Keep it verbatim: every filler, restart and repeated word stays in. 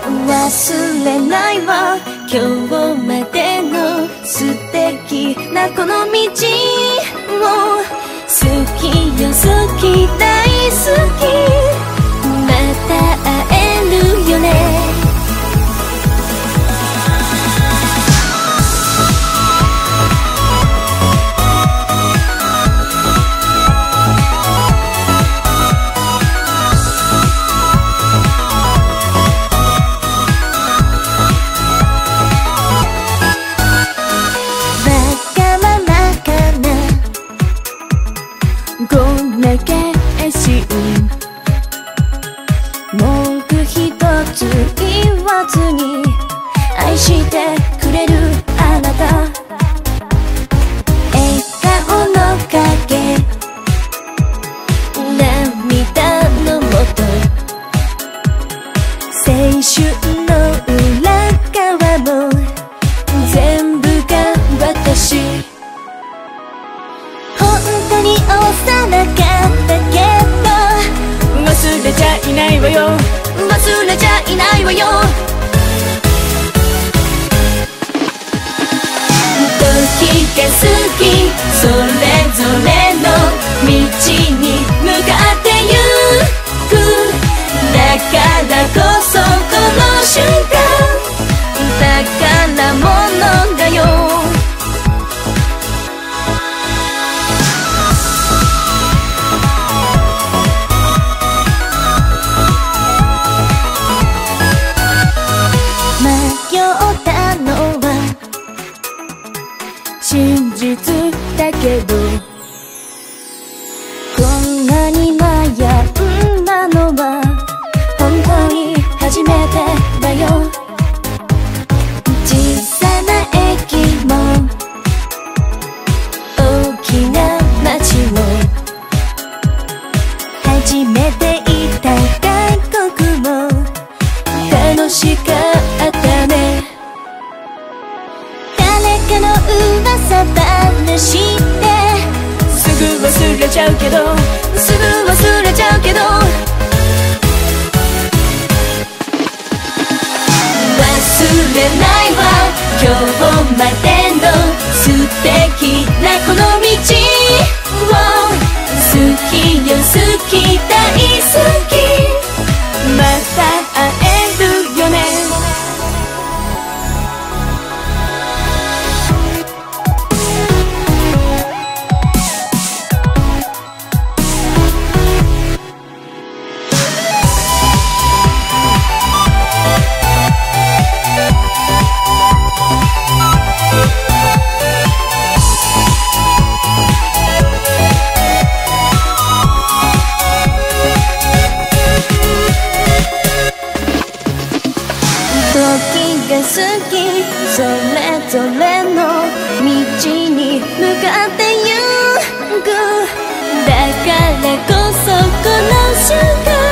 忘れないわ今日までの素敵なこの道を好きよ好き大好きまた会えるよね文句一つ言わずに愛してくれるあなた笑顔の影涙のもと青春の裏側も全部が私本当に幼かったけど忘れちゃいないわよ忘れちゃいないわよ時が過ぎそれぞれの道に向かってゆくだからこそこの瞬間宝物だよ真実だけどこんなに悩んだのは本当に初めてだよ小さな駅も大きな街も初めて行った外国も楽しかったね誰かの噂話ですぐ忘れちゃうけどすぐ忘れちゃうけど忘れないわ今日までの素敵なこの道を好きよ好き大好きまた会えるよね時が過ぎそれぞれの道に向かってゆくだからこそこの瞬間